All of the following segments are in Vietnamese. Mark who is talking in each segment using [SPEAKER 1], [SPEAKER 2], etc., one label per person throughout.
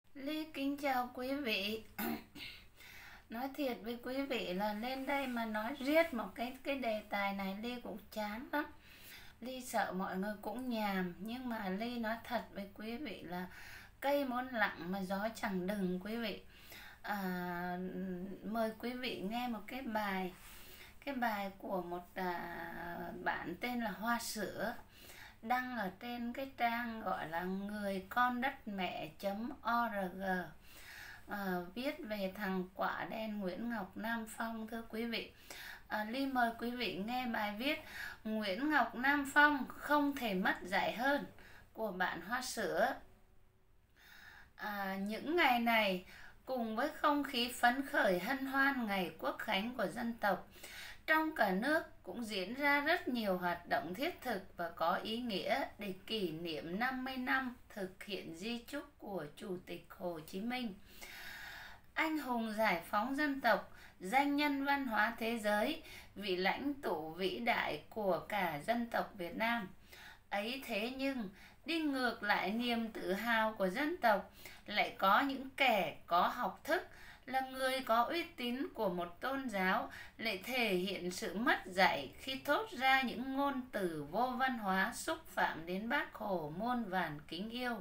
[SPEAKER 1] Ly kính chào quý vị. Nói thiệt với quý vị là lên đây mà nói riết một cái đề tài này Ly cũng chán lắm. Ly sợ mọi người cũng nhàm, nhưng mà Ly nói thật với quý vị là cây muốn lặng mà gió chẳng đừng quý vị. à, Mời quý vị nghe một cái bài của một bạn tên là Hoa Sữa, đăng ở trên cái trang gọi là người con đất mẹ.org, viết về thằng quả đen Nguyễn Ngọc Nam Phong. Thưa quý vị, Ly mời quý vị nghe bài viết Nguyễn Ngọc Nam Phong không thể mất dạy hơn của bạn Hoa Sữa. Những ngày này, cùng với không khí phấn khởi hân hoan ngày Quốc khánh của dân tộc, trong cả nước cũng diễn ra rất nhiều hoạt động thiết thực và có ý nghĩa để kỷ niệm 50 năm thực hiện di chúc của Chủ tịch Hồ Chí Minh, anh hùng giải phóng dân tộc, danh nhân văn hóa thế giới, vị lãnh tụ vĩ đại của cả dân tộc Việt Nam. Ấy thế nhưng, đi ngược lại niềm tự hào của dân tộc, lại có những kẻ có học thức, là người có uy tín của một tôn giáo, lại thể hiện sự mất dạy khi thốt ra những ngôn từ vô văn hóa xúc phạm đến Bác Hồ muôn vàn kính yêu.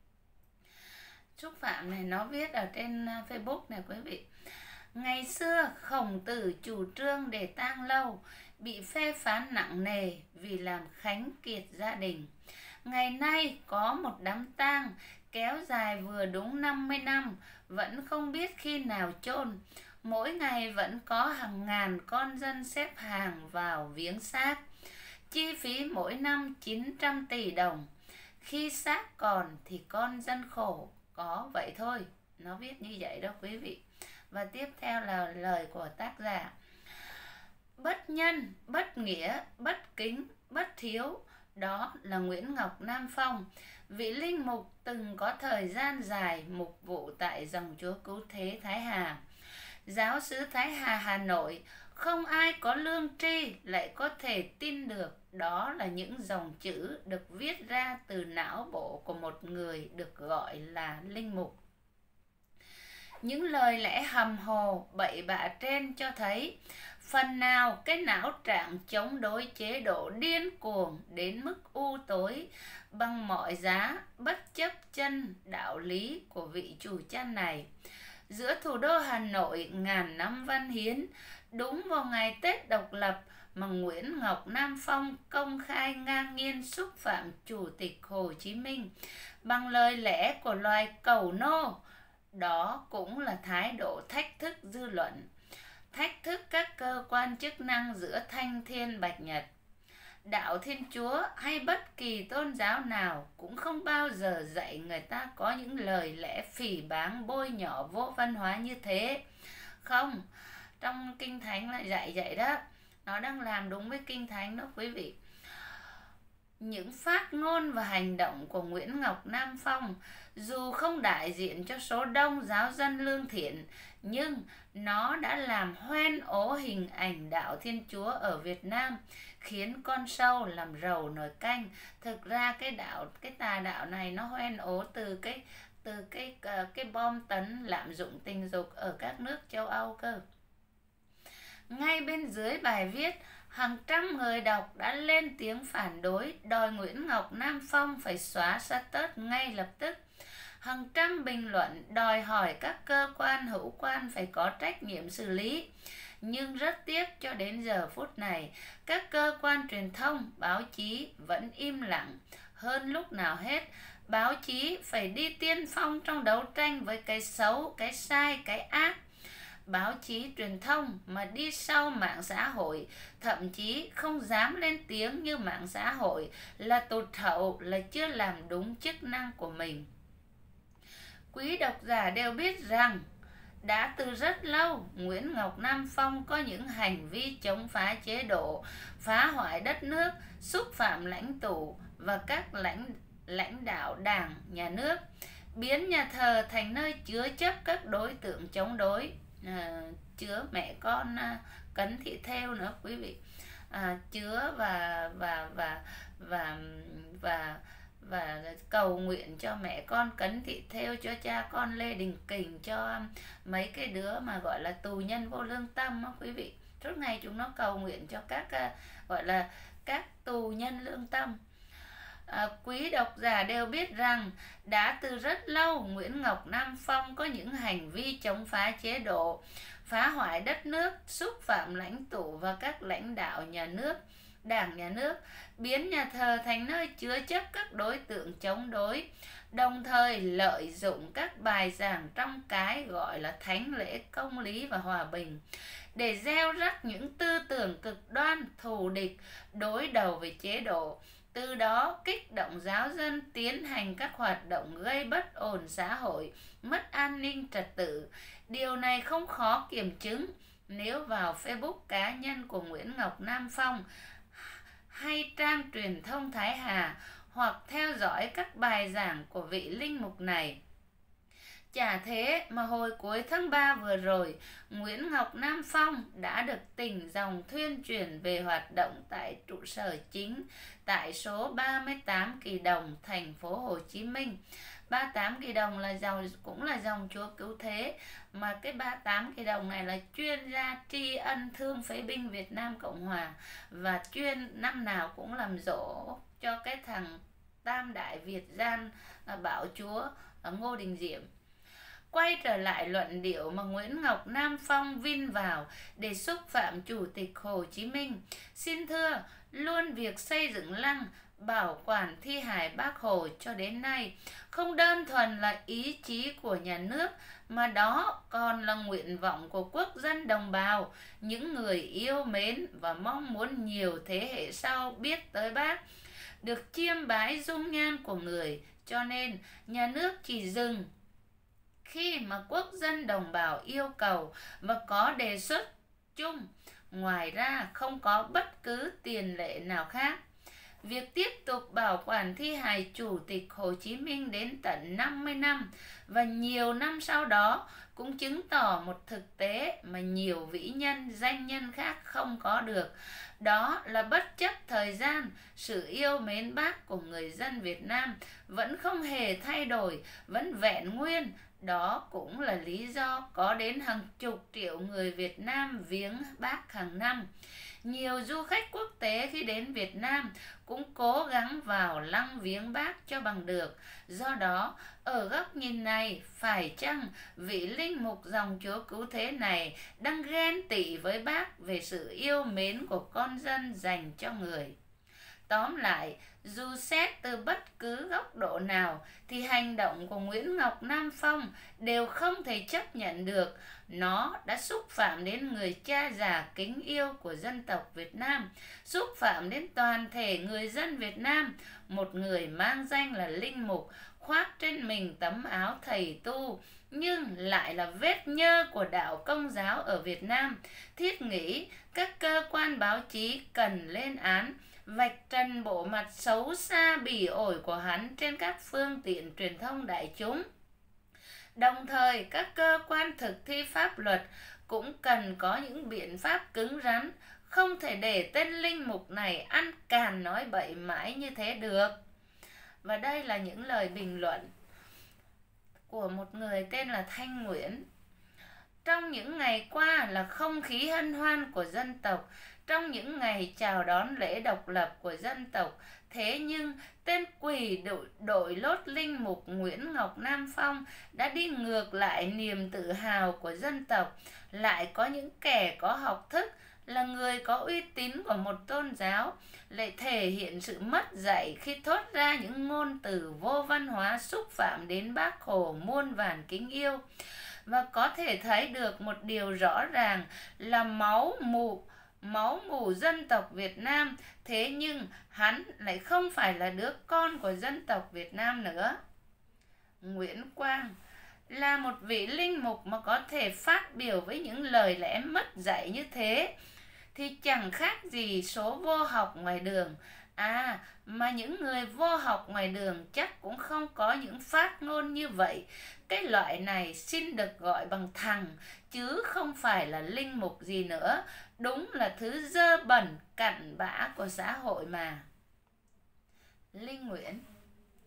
[SPEAKER 1] Xúc phạm này nó viết ở trên Facebook này quý vị. Ngày xưa Khổng Tử chủ trương để tang lâu, bị phê phán nặng nề vì làm khánh kiệt gia đình. Ngày nay có một đám tang kéo dài vừa đúng 50 năm, vẫn không biết khi nào chôn. Mỗi ngày vẫn có hàng ngàn con dân xếp hàng vào viếng xác. Chi phí mỗi năm 900 tỷ đồng. Khi xác còn thì con dân khổ, có vậy thôi. Nó viết như vậy đó quý vị. Và tiếp theo là lời của tác giả. Bất nhân, bất nghĩa, bất kính, bất hiếu, đó là Nguyễn Ngọc Nam Phong, vị linh mục từng có thời gian dài mục vụ tại dòng Chúa Cứu Thế Thái Hà. Giáo xứ Thái Hà, Hà Nội, không ai có lương tri lại có thể tin được đó là những dòng chữ được viết ra từ não bộ của một người được gọi là linh mục. Những lời lẽ hầm hồ, bậy bạ trên cho thấy phần nào cái não trạng chống đối chế độ điên cuồng đến mức u tối bằng mọi giá, bất chấp chân đạo lý của vị chủ cha này. Giữa thủ đô Hà Nội ngàn năm văn hiến, đúng vào ngày Tết độc lập mà Nguyễn Ngọc Nam Phong công khai ngang nhiên xúc phạm Chủ tịch Hồ Chí Minh bằng lời lẽ của loài cẩu nô. Đó cũng là thái độ thách thức dư luận, thách thức các cơ quan chức năng giữa thanh thiên bạch nhật. Đạo Thiên Chúa hay bất kỳ tôn giáo nào cũng không bao giờ dạy người ta có những lời lẽ phỉ báng bôi nhọ vô văn hóa như thế. Không, trong Kinh Thánh lại dạy vậy đó. Nó đang làm đúng với Kinh Thánh đó quý vị. Những phát ngôn và hành động của Nguyễn Ngọc Nam Phong dù không đại diện cho số đông giáo dân lương thiện, nhưng nó đã làm hoen ố hình ảnh đạo Thiên Chúa ở Việt Nam, khiến con sâu làm rầu nồi canh. Thực ra cái tà đạo này nó hoen ố từ cái bom tấn lạm dụng tình dục ở các nước châu Âu cơ. Ngay bên dưới bài viết, hàng trăm người đọc đã lên tiếng phản đối, đòi Nguyễn Ngọc Nam Phong phải xóa status ngay lập tức. Hàng trăm bình luận đòi hỏi các cơ quan hữu quan phải có trách nhiệm xử lý. Nhưng rất tiếc cho đến giờ phút này, các cơ quan truyền thông, báo chí vẫn im lặng. Hơn lúc nào hết, báo chí phải đi tiên phong trong đấu tranh với cái xấu, cái sai, cái ác. Báo chí truyền thông mà đi sau mạng xã hội, thậm chí không dám lên tiếng như mạng xã hội, là tụt hậu, là chưa làm đúng chức năng của mình. Quý độc giả đều biết rằng đã từ rất lâu Nguyễn Ngọc Nam Phong có những hành vi chống phá chế độ, phá hoại đất nước, xúc phạm lãnh tụ và các lãnh đạo đảng, nhà nước, biến nhà thờ thành nơi chứa chấp các đối tượng chống đối, chứa mẹ con Cấn Thị Thêu nữa quý vị, chứa và và cầu nguyện cho mẹ con Cấn Thị Thêu, cho cha con Lê Đình Kình, cho mấy cái đứa mà gọi là tù nhân vô lương tâm á quý vị. Suốt ngày chúng nó cầu nguyện cho các gọi là các tù nhân lương tâm. Quý độc giả đều biết rằng đã từ rất lâu Nguyễn Ngọc Nam Phong có những hành vi chống phá chế độ, phá hoại đất nước, xúc phạm lãnh tụ và các lãnh đạo nhà nước, đảng nhà nước, biến nhà thờ thành nơi chứa chấp các đối tượng chống đối, đồng thời lợi dụng các bài giảng trong cái gọi là thánh lễ công lý và hòa bình để gieo rắc những tư tưởng cực đoan, thù địch, đối đầu với chế độ, từ đó kích động giáo dân tiến hành các hoạt động gây bất ổn xã hội, mất an ninh trật tự. Điều này không khó kiểm chứng nếu vào Facebook cá nhân của Nguyễn Ngọc Nam Phong hay trang truyền thông Thái Hà, hoặc theo dõi các bài giảng của vị linh mục này. Chả thế mà hồi cuối tháng 3 vừa rồi, Nguyễn Ngọc Nam Phong đã được tỉnh dòng thuyên truyền về hoạt động tại trụ sở chính tại số 38 Kỳ Đồng, thành phố Hồ Chí Minh. 38 Kỳ Đồng là cũng là dòng Chúa Cứu Thế, mà cái 38 Kỳ Đồng này là chuyên gia tri ân thương phế binh Việt Nam Cộng Hòa, và chuyên năm nào cũng làm dỗ cho cái thằng Tam Đại Việt Gian bạo chúa Ngô Đình Diệm. Quay trở lại luận điệu mà Nguyễn Ngọc Nam Phong vin vào để xúc phạm Chủ tịch Hồ Chí Minh. Xin thưa, luôn việc xây dựng lăng bảo quản thi hài Bác Hồ cho đến nay không đơn thuần là ý chí của nhà nước, mà đó còn là nguyện vọng của quốc dân đồng bào, những người yêu mến và mong muốn nhiều thế hệ sau biết tới Bác, được chiêm bái dung nhan của người. Cho nên nhà nước chỉ dừng khi mà quốc dân đồng bào yêu cầu và có đề xuất chung, ngoài ra không có bất cứ tiền lệ nào khác. Việc tiếp tục bảo quản thi hài Chủ tịch Hồ Chí Minh đến tận 50 năm và nhiều năm sau đó cũng chứng tỏ một thực tế mà nhiều vĩ nhân, danh nhân khác không có được. Đó là bất chấp thời gian, sự yêu mến Bác của người dân Việt Nam vẫn không hề thay đổi, vẫn vẹn nguyên. Đó cũng là lý do có đến hàng chục triệu người Việt Nam viếng Bác hàng năm. Nhiều du khách quốc tế khi đến Việt Nam cũng cố gắng vào lăng viếng Bác cho bằng được. Do đó, ở góc nhìn này, phải chăng vị linh mục dòng Chúa Cứu Thế này đang ghen tị với Bác về sự yêu mến của con dân dành cho người? Tóm lại, dù xét từ bất cứ góc độ nào thì hành động của Nguyễn Ngọc Nam Phong đều không thể chấp nhận được. Nó đã xúc phạm đến người cha già kính yêu của dân tộc Việt Nam, xúc phạm đến toàn thể người dân Việt Nam. Một người mang danh là linh mục, khoác trên mình tấm áo thầy tu, nhưng lại là vết nhơ của đạo Công giáo ở Việt Nam. Thiết nghĩ các cơ quan báo chí cần lên án, vạch trần bộ mặt xấu xa bỉ ổi của hắn trên các phương tiện truyền thông đại chúng. Đồng thời, các cơ quan thực thi pháp luật cũng cần có những biện pháp cứng rắn, không thể để tên linh mục này ăn càn nói bậy mãi như thế được. Và đây là những lời bình luận của một người tên là Thanh Nguyễn. Trong những ngày qua là không khí hân hoan của dân tộc, trong những ngày chào đón lễ độc lập của dân tộc, thế nhưng tên quỷ đội lốt linh mục Nguyễn Ngọc Nam Phong đã đi ngược lại niềm tự hào của dân tộc. Lại có những kẻ có học thức, là người có uy tín của một tôn giáo, lại thể hiện sự mất dạy khi thốt ra những ngôn từ vô văn hóa xúc phạm đến Bác Hồ muôn vàn kính yêu. Và có thể thấy được một điều rõ ràng là máu mủ dân tộc Việt Nam, thế nhưng hắn lại không phải là đứa con của dân tộc Việt Nam nữa. Nguyễn Quang là một vị linh mục mà có thể phát biểu với những lời lẽ mất dạy như thế thì chẳng khác gì số vô học ngoài đường. Mà những người vô học ngoài đường chắc cũng không có những phát ngôn như vậy. Cái loại này xin được gọi bằng thằng, chứ không phải là linh mục gì nữa. Đúng là thứ dơ bẩn, cặn bã của xã hội mà. Linh Nguyễn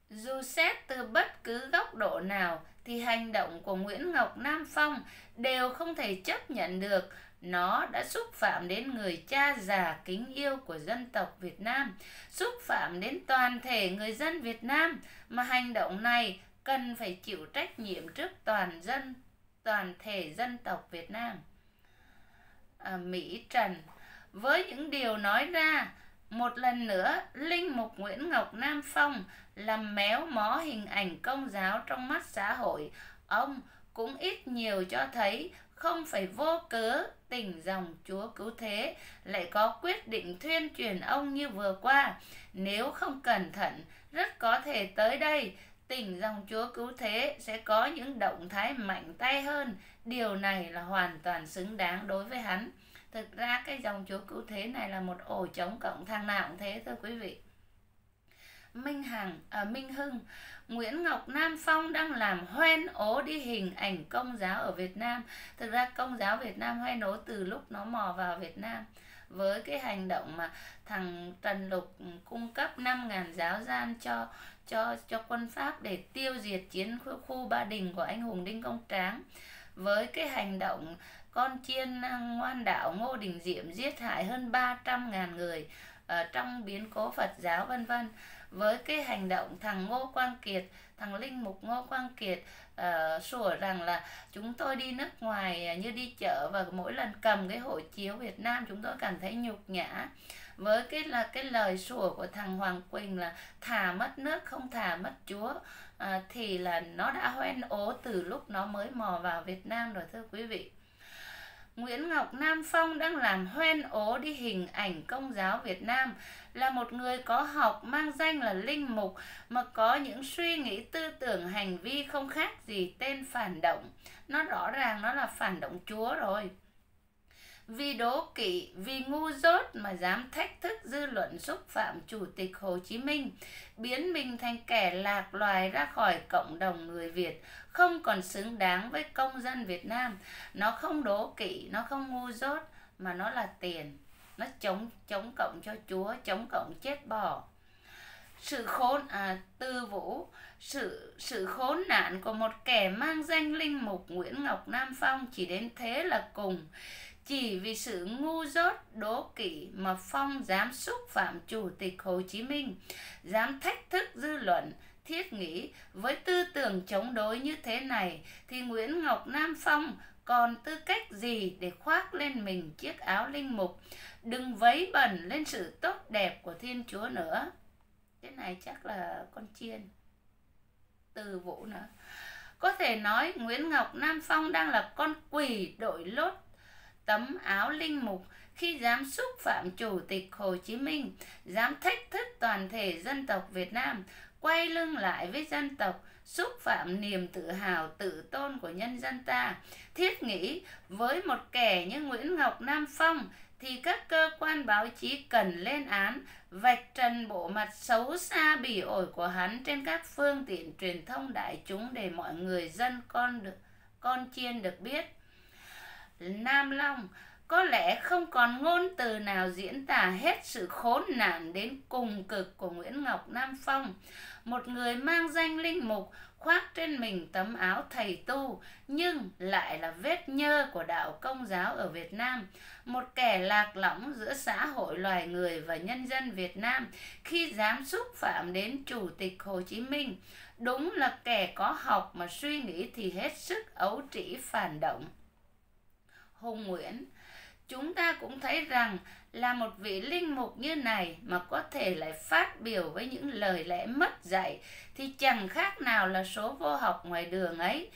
[SPEAKER 1] Dù xét từ bất cứ góc độ nào thì hành động của Nguyễn Ngọc Nam Phong đều không thể chấp nhận được. Nó đã xúc phạm đến người cha già kính yêu của dân tộc Việt Nam, xúc phạm đến toàn thể người dân Việt Nam, mà hành động này cần phải chịu trách nhiệm trước toàn thể dân tộc Việt Nam. Mỹ Trần: với những điều nói ra, một lần nữa linh mục Nguyễn Ngọc Nam Phong làm méo mó hình ảnh công giáo trong mắt xã hội. Ông cũng ít nhiều cho thấy không phải vô cớ Tỉnh dòng Chúa Cứu Thế lại có quyết định thuyên truyền ông như vừa qua. Nếu không cẩn thận, rất có thể tới đây Tỉnh dòng Chúa Cứu Thế sẽ có những động thái mạnh tay hơn. Điều này là hoàn toàn xứng đáng đối với hắn. Thực ra cái dòng Chúa Cứu Thế này là một ổ chống cộng, thằng nào cũng thế thôi quý vị. Minh Hưng: Nguyễn Ngọc Nam Phong đang làm hoen ố đi hình ảnh công giáo ở Việt Nam. Thực ra công giáo Việt Nam hoen ố từ lúc nó mò vào Việt Nam, với cái hành động mà thằng Trần Lục cung cấp 5.000 giáo gian cho quân Pháp để tiêu diệt chiến khu Ba Đình của anh hùng Đinh Công Tráng, với cái hành động con chiên ngoan đạo Ngô Đình Diệm giết hại hơn 300.000 người trong biến cố Phật giáo vân vân, với cái hành động thằng Ngô Quang Kiệt, thằng linh mục Ngô Quang Kiệt sủa rằng là chúng tôi đi nước ngoài như đi chợ, và mỗi lần cầm cái hộ chiếu Việt Nam chúng tôi cảm thấy nhục nhã, với cái lời sủa của thằng Hoàng Quỳnh là thà mất nước không thà mất Chúa, thì là nó đã hoen ố từ lúc nó mới mò vào Việt Nam rồi thưa quý vị. Nguyễn Ngọc Nam Phong đang làm hoen ố đi hình ảnh công giáo Việt Nam, là một người có học mang danh là linh mục mà có những suy nghĩ tư tưởng hành vi không khác gì tên phản động. Nó rõ ràng nó là phản động Chúa rồi. Vì đố kỵ, vì ngu dốt mà dám thách thức dư luận, xúc phạm Chủ tịch Hồ Chí Minh, biến mình thành kẻ lạc loài ra khỏi cộng đồng người Việt, không còn xứng đáng với công dân Việt Nam. Nó không đố kỵ, nó không ngu dốt, mà nó là tiền. Nó chống cộng cho Chúa, chống cộng chết bỏ. Tư Vũ: sự khốn nạn của một kẻ mang danh linh mục Nguyễn Ngọc Nam Phong chỉ đến thế là cùng. Chỉ vì sự ngu dốt, đố kỵ mà Phong dám xúc phạm Chủ tịch Hồ Chí Minh, dám thách thức dư luận. Thiết nghĩ với tư tưởng chống đối như thế này thì Nguyễn Ngọc Nam Phong còn tư cách gì để khoác lên mình chiếc áo linh mục. Đừng vấy bẩn lên sự tốt đẹp của Thiên Chúa nữa. Cái này chắc là con chiên. Từ Vũ nữa: có thể nói Nguyễn Ngọc Nam Phong đang là con quỷ đội lốt tấm áo linh mục khi dám xúc phạm Chủ tịch Hồ Chí Minh, dám thách thức toàn thể dân tộc Việt Nam, quay lưng lại với dân tộc, xúc phạm niềm tự hào tự tôn của nhân dân ta. Thiết nghĩ với một kẻ như Nguyễn Ngọc Nam Phong thì các cơ quan báo chí cần lên án, vạch trần bộ mặt xấu xa bỉ ổi của hắn trên các phương tiện truyền thông đại chúng để mọi người dân con chiên được biết. Nam Long: có lẽ không còn ngôn từ nào diễn tả hết sự khốn nạn đến cùng cực của Nguyễn Ngọc Nam Phong, một người mang danh linh mục, khoác trên mình tấm áo thầy tu nhưng lại là vết nhơ của đạo Công giáo ở Việt Nam, một kẻ lạc lõng giữa xã hội loài người và nhân dân Việt Nam khi dám xúc phạm đến Chủ tịch Hồ Chí Minh. Đúng là kẻ có học mà suy nghĩ thì hết sức ấu trĩ phản động. Hùng Nguyễn: chúng ta cũng thấy rằng là một vị linh mục như này mà có thể lại phát biểu với những lời lẽ mất dạy thì chẳng khác nào là số vô học ngoài đường ấy,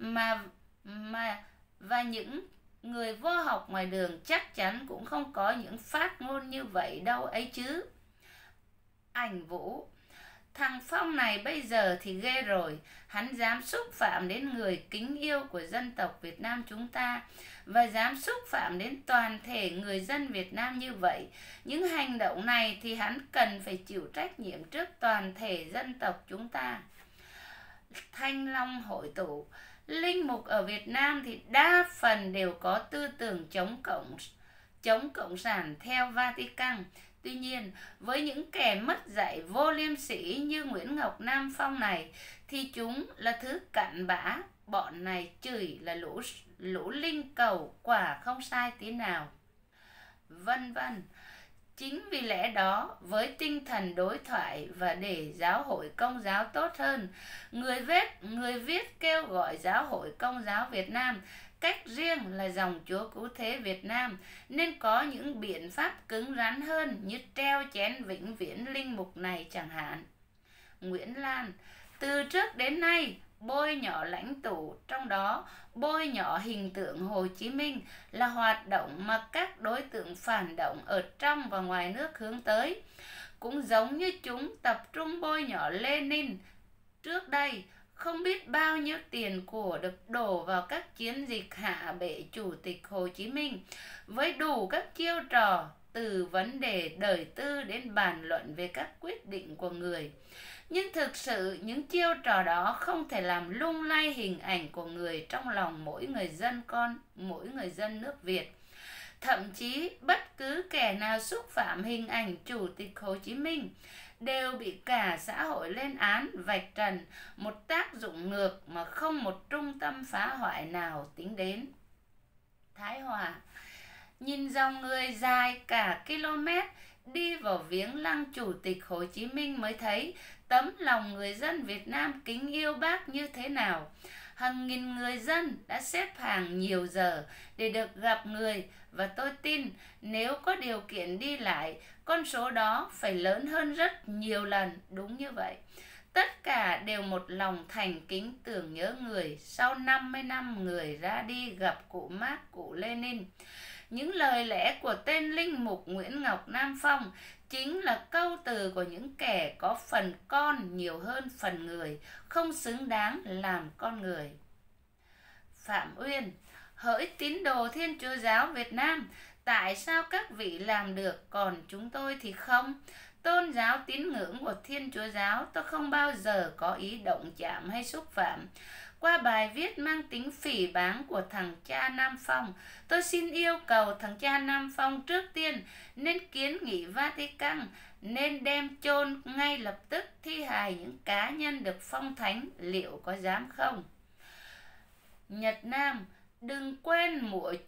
[SPEAKER 1] và những người vô học ngoài đường chắc chắn cũng không có những phát ngôn như vậy đâu ấy chứ. Ảnh Vũ: thằng Phong này bây giờ thì ghê rồi, hắn dám xúc phạm đến người kính yêu của dân tộc Việt Nam chúng ta, và dám xúc phạm đến toàn thể người dân Việt Nam như vậy. Những hành động này thì hắn cần phải chịu trách nhiệm trước toàn thể dân tộc chúng ta. Thanh Long hội tụ: linh mục ở Việt Nam thì đa phần đều có tư tưởng chống cộng sản theo Vatican. Tuy nhiên, với những kẻ mất dạy vô liêm sỉ như Nguyễn Ngọc Nam Phong này, thì chúng là thứ cặn bã, bọn này chửi là lũ linh cầu, quả không sai tí nào. Vân vân. Chính vì lẽ đó, với tinh thần đối thoại và để giáo hội Công giáo tốt hơn, người viết kêu gọi giáo hội Công giáo Việt Nam, cách riêng là dòng Chúa Cứu Thế Việt Nam, nên có những biện pháp cứng rắn hơn như treo chén vĩnh viễn linh mục này chẳng hạn. Nguyễn Lan: từ trước đến nay, bôi nhọ lãnh tụ, trong đó bôi nhọ hình tượng Hồ Chí Minh, là hoạt động mà các đối tượng phản động ở trong và ngoài nước hướng tới. Cũng giống như chúng tập trung bôi nhọ Lenin. Trước đây, không biết bao nhiêu tiền của được đổ vào các chiến dịch hạ bệ Chủ tịch Hồ Chí Minh, với đủ các chiêu trò, từ vấn đề đời tư đến bàn luận về các quyết định của người. Nhưng thực sự những chiêu trò đó không thể làm lung lay hình ảnh của người trong lòng mỗi người dân nước Việt. Thậm chí bất cứ kẻ nào xúc phạm hình ảnh Chủ tịch Hồ Chí Minh đều bị cả xã hội lên án, vạch trần, một tác dụng ngược mà không một trung tâm phá hoại nào tính đến. Thái Hòa: nhìn dòng người dài cả km đi vào viếng lăng Chủ tịch Hồ Chí Minh mới thấy tấm lòng người dân Việt Nam kính yêu Bác như thế nào. Hàng nghìn người dân đã xếp hàng nhiều giờ để được gặp người, và tôi tin nếu có điều kiện đi lại, con số đó phải lớn hơn rất nhiều lần. Đúng như vậy. Tất cả đều một lòng thành kính tưởng nhớ người sau 50 năm người ra đi gặp cụ Mác, cụ Lenin. Những lời lẽ của tên linh mục Nguyễn Ngọc Nam Phong chính là câu từ của những kẻ có phần con nhiều hơn phần người, không xứng đáng làm con người. Phạm Uyên: hỡi tín đồ Thiên Chúa Giáo Việt Nam, tại sao các vị làm được còn chúng tôi thì không? Tôn giáo tín ngưỡng của Thiên Chúa Giáo tôi không bao giờ có ý động chạm hay xúc phạm. Qua bài viết mang tính phỉ báng của thằng cha Nam Phong, tôi xin yêu cầu thằng cha Nam Phong trước tiên nên kiến nghị Vatican nên đem chôn ngay lập tức thi hài những cá nhân được phong thánh, liệu có dám không? Nhật Nam: đừng quên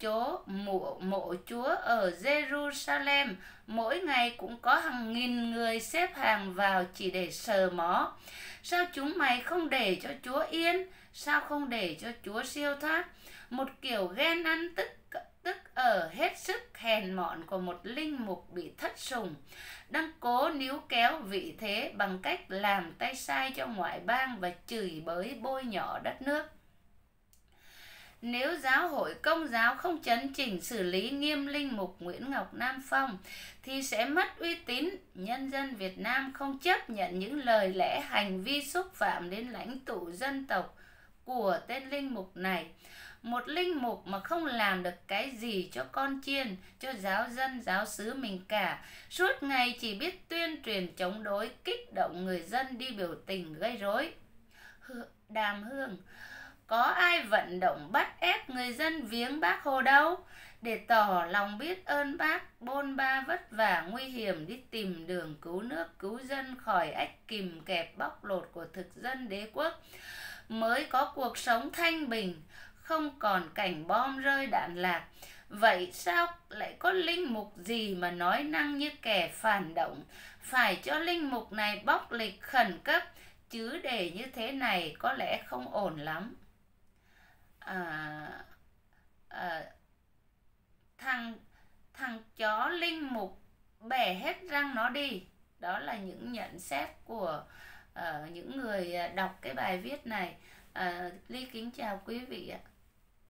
[SPEAKER 1] mộ Chúa ở Jerusalem, mỗi ngày cũng có hàng nghìn người xếp hàng vào chỉ để sờ mó. Sao chúng mày không để cho Chúa yên? Sao không để cho Chúa siêu thoát? Một kiểu ghen ăn tức ở hết sức hèn mọn của một linh mục bị thất sủng, đang cố níu kéo vị thế bằng cách làm tay sai cho ngoại bang và chửi bới bôi nhọ đất nước. Nếu giáo hội Công giáo không chấn chỉnh xử lý nghiêm linh mục Nguyễn Ngọc Nam Phong thì sẽ mất uy tín. Nhân dân Việt Nam không chấp nhận những lời lẽ hành vi xúc phạm đến lãnh tụ dân tộc của tên linh mục này. Một linh mục mà không làm được cái gì cho con chiên, cho giáo dân giáo xứ mình cả, suốt ngày chỉ biết tuyên truyền chống đối, kích động người dân đi biểu tình gây rối. Đàm Hương: có ai vận động bắt ép người dân viếng Bác Hồ đâu? Để tỏ lòng biết ơn Bác, bôn ba vất vả nguy hiểm đi tìm đường cứu nước cứu dân khỏi ách kìm kẹp bóc lột của thực dân đế quốc, mới có cuộc sống thanh bình, không còn cảnh bom rơi đạn lạc. Vậy sao lại có linh mục gì mà nói năng như kẻ phản động? Phải cho linh mục này bóc lịch khẩn cấp, chứ để như thế này có lẽ không ổn lắm. Thằng chó linh mục bẻ hết răng nó đi. Đó là những nhận xét của những người đọc cái bài viết này. Ly kính chào quý vị ạ.